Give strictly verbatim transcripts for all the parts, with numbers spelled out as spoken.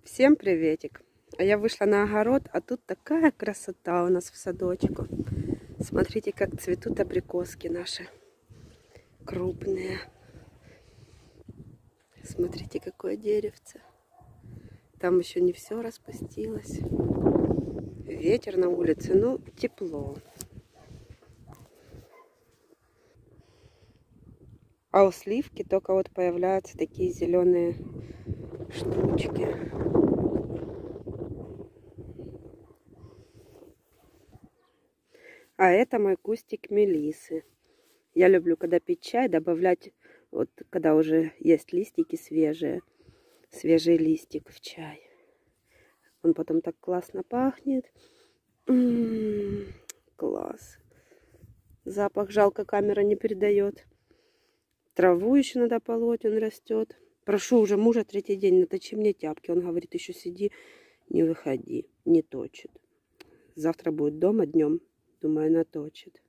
Всем приветик! А я вышла на огород, а тут такая красота у нас в садочку. Смотрите, как цветут абрикоски наши. Крупные. Смотрите, какое деревце. Там еще не все распустилось. Ветер на улице, ну, тепло. А у сливки только вот появляются такие зеленые штучки. А это мой кустик мелисы. Я люблю, когда пить чай, добавлять, вот когда уже есть листики свежие, свежий листик в чай. Он потом так классно пахнет. М-м-м, класс. Запах, жалко, камера не передает. Траву еще надо полоть, он растет. Прошу уже мужа третий день, наточи мне тяпки. Он говорит, еще сиди, не выходи, не точит. Завтра будет дома днем, думаю, наточит.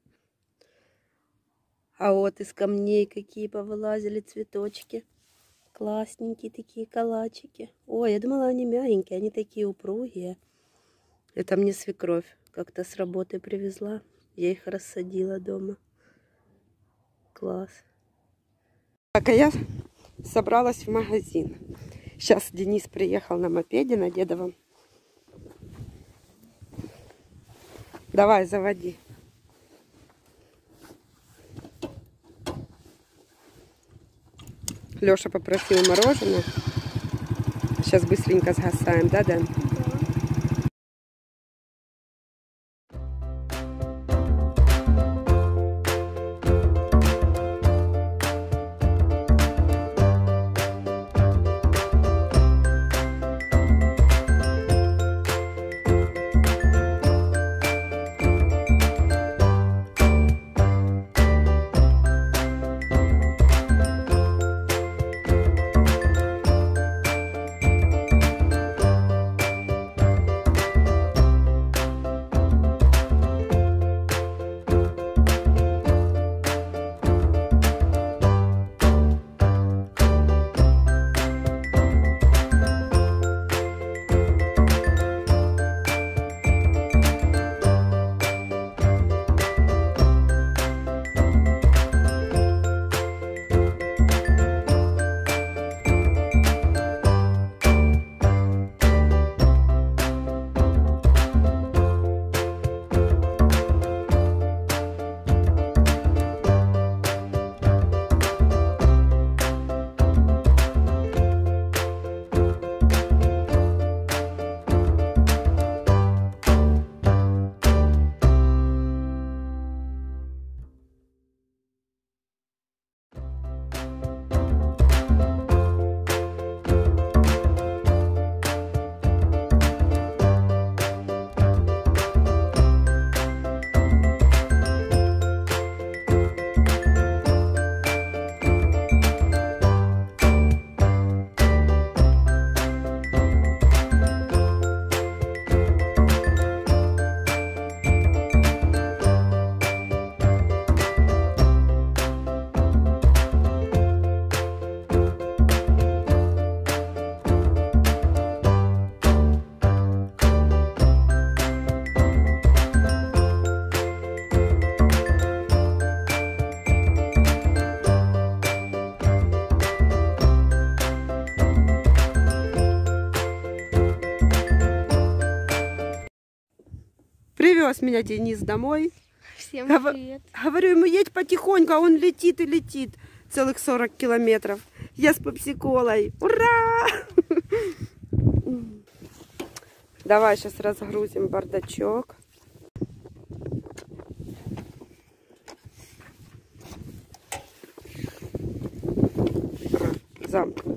А вот из камней какие повылазили цветочки. Классненькие такие калачики. Ой, я думала, они мягенькие, они такие упругие. Это мне свекровь как-то с работы привезла. Я их рассадила дома. Класс. Так, а я собралась в магазин. Сейчас Денис приехал на мопеде на Дедовом. Давай, заводи. Леша попросил мороженое. Сейчас быстренько сгасаем, да, Дэн? Привез меня Денис домой. Всем Гов... привет. Говорю ему, едь потихоньку, а он летит и летит. Целых сорок километров. Я с пепси-колой. Ура! Давай сейчас разгрузим бардачок. Замок.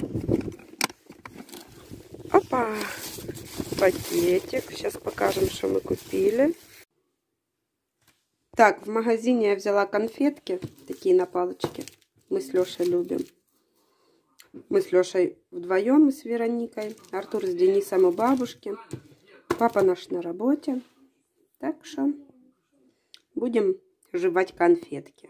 Опа! Пакетик. Сейчас покажем, что мы купили. Так, в магазине я взяла конфетки. Такие на палочке. Мы с Лешей любим. Мы с Лешей вдвоем и с Вероникой. Артур с Денисом у бабушки. Папа наш на работе. Так что будем жевать конфетки.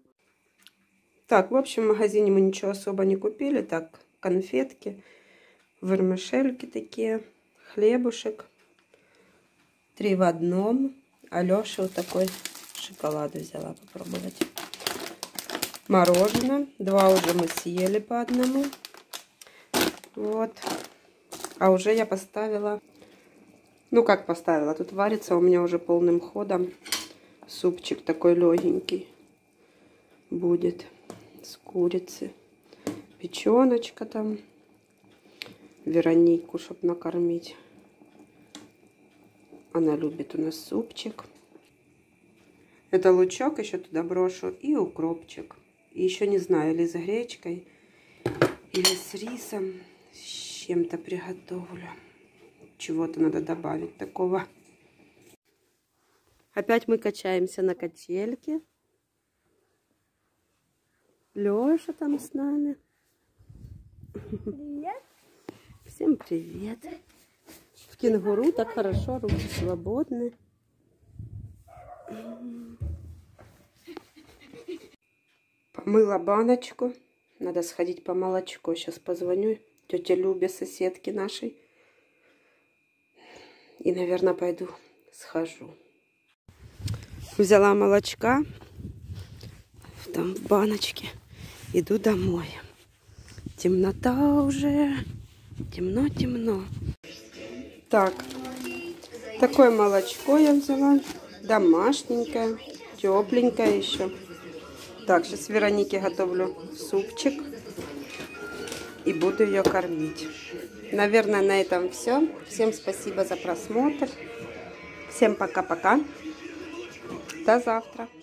Так, в общем, в магазине мы ничего особо не купили. Так, конфетки. Вермишельки такие, хлебушек. Три в одном. Алёше вот такой шоколад взяла попробовать. Мороженое. Два уже мы съели по одному. Вот. А уже я поставила... Ну, как поставила? Тут варится у меня уже полным ходом. Супчик такой легенький будет с курицы. Печеночка там. Веронику, чтобы накормить. Она любит у нас супчик. Это лучок еще туда брошу. И укропчик. И еще не знаю, или с гречкой, или с рисом. С чем-то приготовлю. Чего-то надо добавить такого. Опять мы качаемся на качельке. Лёша там с нами. Привет. Всем привет. В кенгуру так хорошо, руки свободны. Помыла баночку. Надо сходить по молочку. Сейчас позвоню тете Любе, соседке нашей. И, наверное, пойду схожу. Взяла молочка. Там в баночке. Иду домой. Темнота уже. Темно-темно. Так. Такое молочко я взяла. Домашненькое. Тепленькое еще. Так, сейчас Веронике готовлю супчик. И буду ее кормить. Наверное, на этом все. Всем спасибо за просмотр. Всем пока-пока. До завтра.